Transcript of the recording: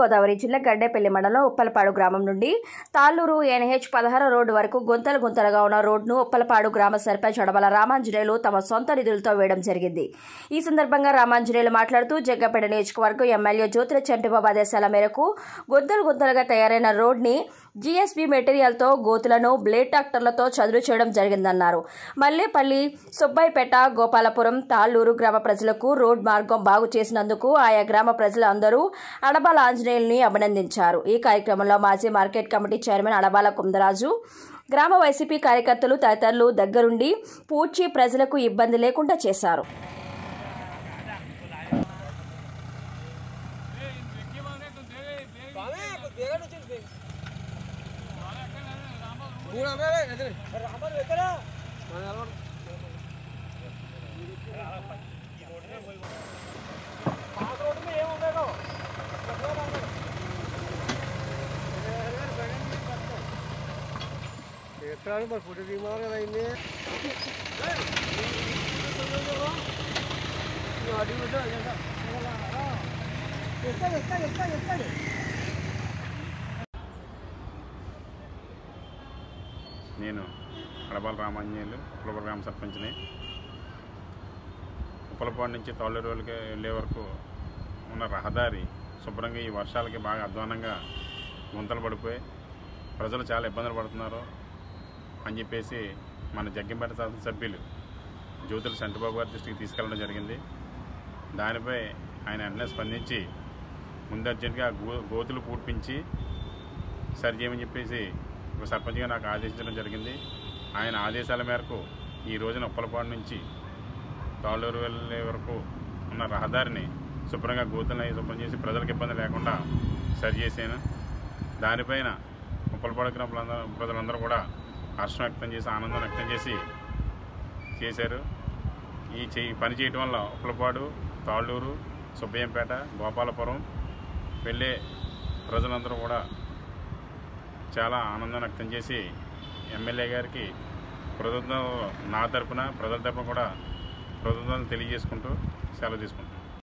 తూర్పుగోదావరి జిల్లా గడ్డేపల్లి మండలం ఉప్పలపాడు గ్రామం నుండి తాళ్లూరు NH-16 రోడ్డు వరకు గుంతలు గుంతలుగా ఉన్న రోడ్డును ఉప్పలపాడు గ్రామ సర్పంచ్ అడబల రామాంజనేయులు తమ సొంత నిధులతో వేయడం జరిగింది. ఈ సందర్భంగా రామాంజనేయులు మాట్లాడుతూ జగ్గపేట నియోజకవర్గం ఎమ్మెల్యే జ్యోతుల చంటిబాబు ఆదేశాల మేరకు గుంతలు గుంతలుగా తయారైన రోడ్డుని GSB మెటీరియల్తో గోతులను బ్లేడ్ ట్రాక్టర్లతో చదును చేయడం జరిగిందన్నారు. మల్లేపల్లి, సుబ్బైపేట, గోపాలపురం, తాళ్లూరు గ్రామ ప్రజలకు రోడ్ మార్గం బాగు చేసినందుకు ఆయా గ్రామ ప్రజలు అందరూ అడబాల ఆంజనేయుల్ని అభినందించారు. ఈ కార్యక్రమంలో మాజీ market committee chairman Adabala Kundaraju, గ్రామ వైసీపీ కార్యకర్తలు తదితరులు దగ్గరుండి పూడ్చి ప్రజలకు ఇబ్బంది లేకుండా చేశారు. నేను అడబాల రామాంజనేయులు ఉప్పలపాడు గ్రామ సర్పంచ్ని. ఉప్పలపాడు నుంచి తాళ్లూరు వెళ్ళే వరకు ఉన్న రహదారి శుభ్రంగా ఈ వర్షాలకి బాగా అధ్వానంగా గుంతలు పడిపోయి ప్రజలు చాలా ఇబ్బందులు పడుతున్నారు అని చెప్పేసి మన జగ్గంపేట శాసనసభ్యులు జ్యోతుల చంటిబాబు గారి దృష్టికి తీసుకెళ్ళడం జరిగింది. దానిపై ఆయన వెంటనే స్పందించి ముందు అర్జెంట్గా గోతులు పూడ్పించి సరి చేయమని చెప్పేసి ఒక సర్పంచ్గా నాకు ఆదేశించడం జరిగింది. ఆయన ఆదేశాల మేరకు ఈ రోజున ఉప్పలపాడు నుంచి తాళ్లూరు వెళ్ళే వరకు ఉన్న రహదారిని శుభ్రంగా గోతులను శుభ్రం చేసి ప్రజలకు ఇబ్బంది లేకుండా సరి చేశాను. దానిపైన ఉప్పలపాడు గ్రామ ప్రజలందరూ కూడా హర్షం వ్యక్తం చేసి ఆనందం వ్యక్తం చేశారు. ఈ పని చేయడం వల్ల ఉప్పలపాడు, తాళ్లూరు, సుబ్బయ్యంపేట, గోపాలపురం వెళ్ళే ప్రజలందరూ కూడా చాలా ఆనందం వ్యక్తం చేసి ఎమ్మెల్యే గారికి కృతజ్ఞతలు నా తరపున ప్రజల తరపున కూడా కృతజ్ఞతలు తెలియజేసుకుంటూ సెలవు తీసుకుంటాం.